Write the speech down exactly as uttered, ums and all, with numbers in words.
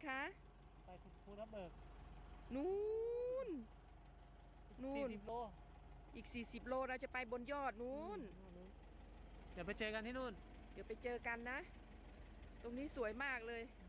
คะไปภูทับเบิกนู่นนู่นสี่สิบโลอีกสี่สิบโลเราจะไปบนยอดนู้นเดี๋ยวไปเจอกันที่นู่นเดี๋ยวไปเจอกันนะตรงนี้สวยมากเลย